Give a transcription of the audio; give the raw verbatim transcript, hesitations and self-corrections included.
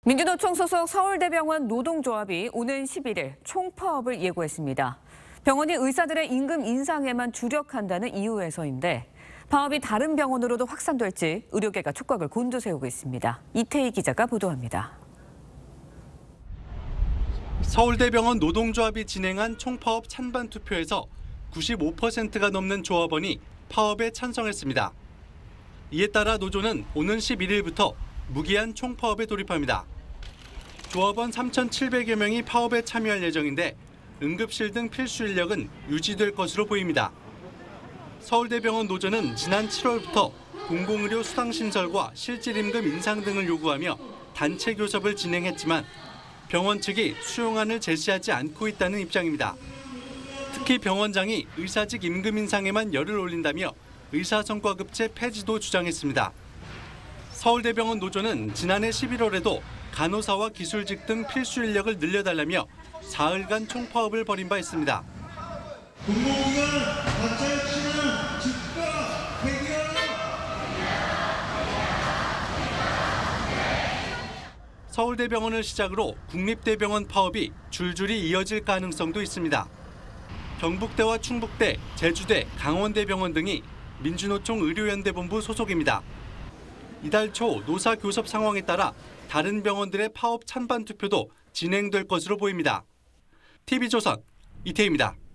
민주노총 소속 서울대병원 노동조합이 오는 십일 일 총파업을 예고했습니다. 병원이 의사들의 임금 인상에만 주력한다는 이유에서인데 파업이 다른 병원으로도 확산될지 의료계가 촉각을 곤두세우고 있습니다. 이태희 기자가 보도합니다. 서울대병원 노동조합이 진행한 총파업 찬반 투표에서 구십오 퍼센트가 넘는 조합원이 파업에 찬성했습니다. 이에 따라 노조는 오는 십일 일부터 무기한 총파업에 돌입합니다. 조합원 삼천칠백여 명이 파업에 참여할 예정인데 응급실 등 필수 인력은 유지될 것으로 보입니다. 서울대병원 노조는 지난 칠월부터 공공의료 수당신설과 실질임금 인상 등을 요구하며 단체 교섭을 진행했지만 병원 측이 수용안을 제시하지 않고 있다는 입장입니다. 특히 병원장이 의사직 임금 인상에만 열을 올린다며 의사성과급제 폐지도 주장했습니다. 서울대병원 노조는 지난해 십일월에도 간호사와 기술직 등 필수 인력을 늘려달라며 사흘간 총파업을 벌인 바 있습니다. 공공기관 가짜의 치는 즉각 폐기하라. 서울대병원을 시작으로 국립대병원 파업이 줄줄이 이어질 가능성도 있습니다. 경북대와 충북대, 제주대, 강원대병원 등이 민주노총 의료연대본부 소속입니다. 이달 초 노사 교섭 상황에 따라 다른 병원들의 파업 찬반 투표도 진행될 것으로 보입니다. 티비조선 이태희입니다.